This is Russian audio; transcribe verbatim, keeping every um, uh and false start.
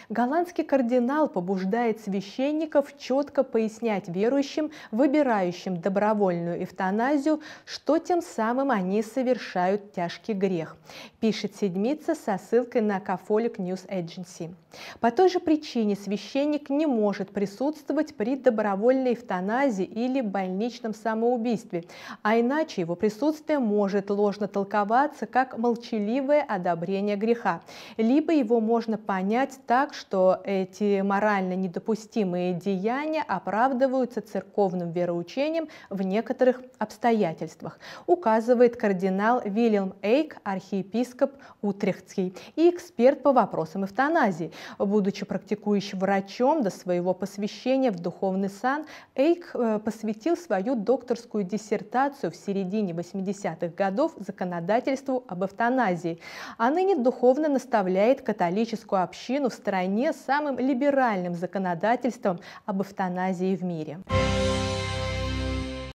Голландский кардинал побуждает священников четко пояснять верующим, выбирающим добровольную эвтаназию, что тем самым они совершают тяжкий грех, пишет Седмица со ссылкой на Catholic News Agency. По той же причине священник не может присутствовать при добровольной эвтаназии или больничном самоубийстве, а иначе его присутствие может ложно толковаться как молчаливое одобрение греха, либо его можно понять так, что эти морально недопустимые деяния оправдываются церковным вероучением в некоторых обстоятельствах, указывает кардинал Вильям Эйк, архиепископ Утрехтский и эксперт по вопросам эвтаназии. Будучи практикующим врачом до своего посвящения в духовный сан, Эйк посвятил свою докторскую диссертацию в середине восьмидесятых годов законодательству об эвтаназии, а ныне духовно наставляет католическую общину в стране с самым либеральным законодательством об эвтаназии в мире.